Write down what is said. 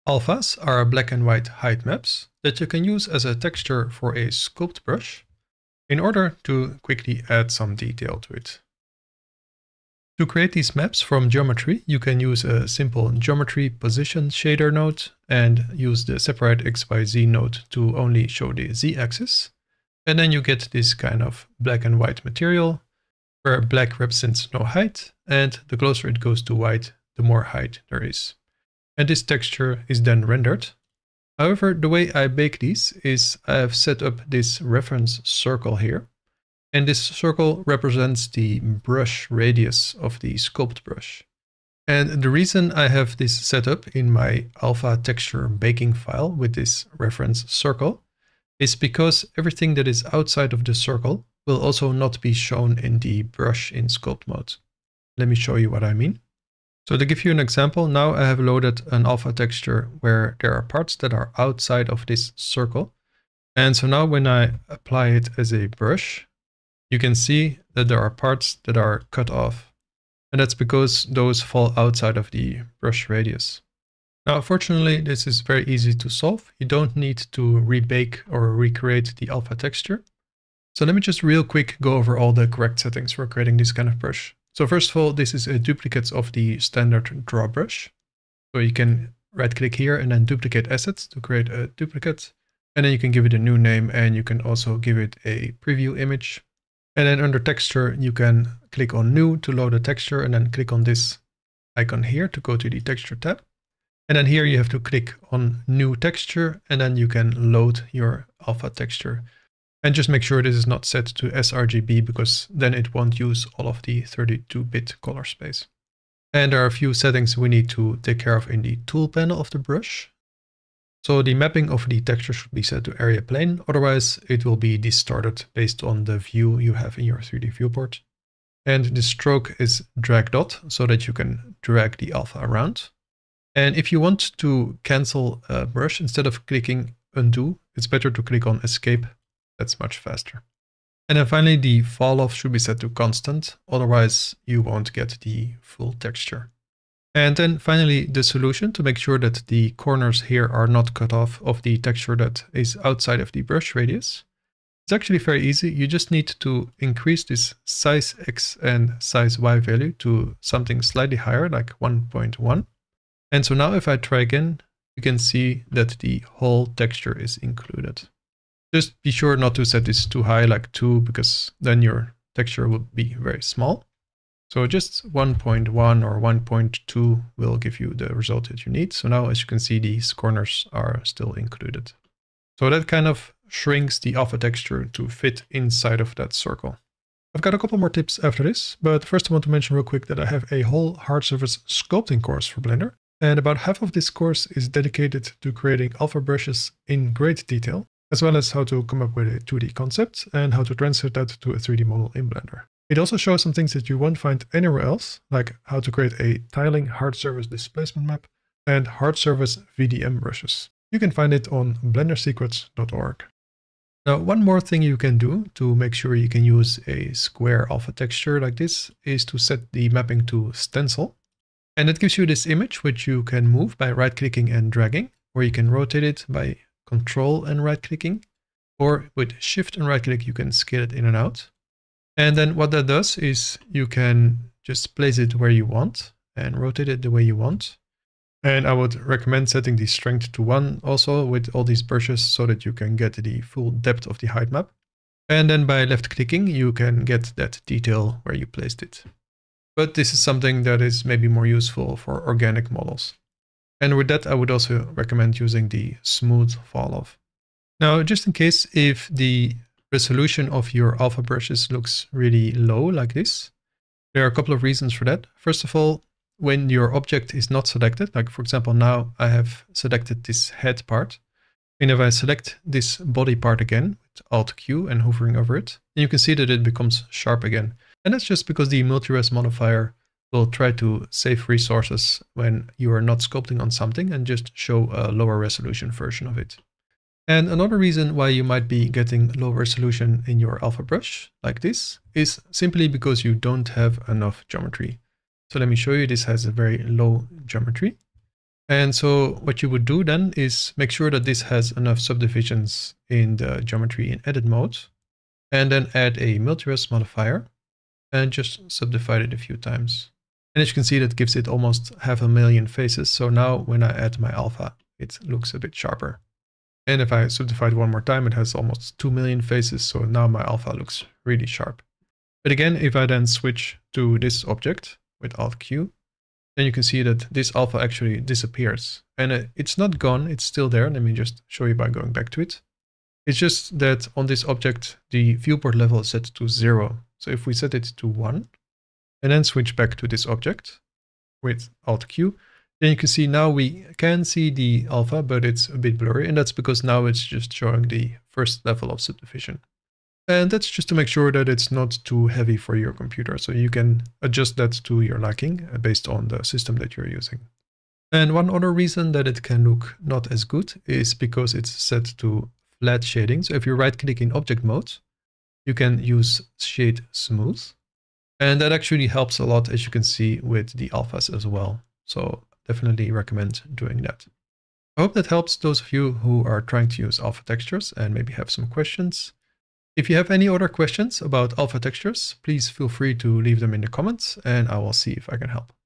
Alphas are black and white height maps that you can use as a texture for a sculpt brush in order to quickly add some detail to it. To create these maps from geometry, you can use a simple geometry position shader node and use the separate XYZ node to only show the Z-axis. And then you get this kind of black and white material where black represents no height, and the closer it goes to white, the more height there is. And this texture is then rendered. However, the way I bake these is I have set up this reference circle here. And this circle represents the brush radius of the sculpt brush. And the reason I have this set up in my alpha texture baking file with this reference circle is because everything that is outside of the circle will also not be shown in the brush in sculpt mode. Let me show you what I mean. So to give you an example, now I have loaded an alpha texture where there are parts that are outside of this circle. And so now when I apply it as a brush, you can see that there are parts that are cut off. And that's because those fall outside of the brush radius. Now, fortunately, this is very easy to solve. You don't need to rebake or recreate the alpha texture. So let me just real quick go over all the correct settings for creating this kind of brush. So first of all, this is a duplicate of the standard draw brush. So you can right click here and then duplicate assets to create a duplicate. And then you can give it a new name and you can also give it a preview image. And then under texture, you can click on new to load a texture and then click on this icon here to go to the texture tab. And then here you have to click on new texture and then you can load your alpha texture. And just make sure this is not set to sRGB because then it won't use all of the 32-bit color space. And there are a few settings we need to take care of in the tool panel of the brush. So the mapping of the texture should be set to area plane, otherwise it will be distorted based on the view you have in your 3D viewport. And the stroke is drag dot so that you can drag the alpha around. And if you want to cancel a brush, instead of clicking undo, it's better to click on escape. That's much faster. And then finally, the fall off should be set to constant, otherwise you won't get the full texture. And then finally, the solution to make sure that the corners here are not cut off of the texture that is outside of the brush radius. It's actually very easy. You just need to increase this size X and size Y value to something slightly higher, like 1.1. And so now if I try again, you can see that the whole texture is included. Just be sure not to set this too high, like 2, because then your texture will be very small. So just 1.1 or 1.2 will give you the result that you need. So now, as you can see, these corners are still included. So that kind of shrinks the alpha texture to fit inside of that circle. I've got a couple more tips after this, but first I want to mention real quick that I have a whole hard surface sculpting course for Blender. And about half of this course is dedicated to creating alpha brushes in great detail, as well as how to come up with a 2D concept and how to translate that to a 3D model in Blender. It also shows some things that you won't find anywhere else, like how to create a tiling hard surface displacement map and hard surface VDM brushes. You can find it on blendersecrets.org. Now, one more thing you can do to make sure you can use a square alpha texture like this is to set the mapping to stencil. And it gives you this image, which you can move by right-clicking and dragging, or you can rotate it by Control and right-clicking, or with Shift and right-click, you can scale it in and out. And then what that does is you can just place it where you want and rotate it the way you want. And I would recommend setting the strength to 1 also with all these brushes so that you can get the full depth of the height map. And then by left-clicking, you can get that detail where you placed it. But this is something that is maybe more useful for organic models. And with that, I would also recommend using the smooth fall off. Now, just in case if the resolution of your alpha brushes looks really low like this, there are a couple of reasons for that. First of all, when your object is not selected, like for example, now I have selected this head part. And if I select this body part again with Alt Q and hovering over it, then you can see that it becomes sharp again. And that's just because the multi-res modifier will try to save resources when you are not sculpting on something and just show a lower resolution version of it. And another reason why you might be getting low resolution in your alpha brush like this is simply because you don't have enough geometry. So let me show you, this has a very low geometry. And so what you would do then is make sure that this has enough subdivisions in the geometry in edit mode, and then add a multi-res modifier and just subdivide it a few times. And as you can see, that gives it almost 500,000 faces. So now when I add my alpha, it looks a bit sharper. And if I subdivide one more time, it has almost 2 million faces. So now my alpha looks really sharp. But again, if I then switch to this object with Alt Q, then you can see that this alpha actually disappears. And it's not gone, it's still there. Let me just show you by going back to it. It's just that on this object, the viewport level is set to 0. So if we set it to 1, and then switch back to this object with Alt Q, then you can see now we can see the alpha, but it's a bit blurry. And that's because now it's just showing the first level of subdivision. And that's just to make sure that it's not too heavy for your computer. So you can adjust that to your liking based on the system that you're using. And one other reason that it can look not as good is because it's set to flat shading. So if you right click in object mode, you can use shade smooth. And that actually helps a lot, as you can see, with the alphas as well. So definitely recommend doing that. I hope that helps those of you who are trying to use alpha textures and maybe have some questions. If you have any other questions about alpha textures, please feel free to leave them in the comments and I will see if I can help.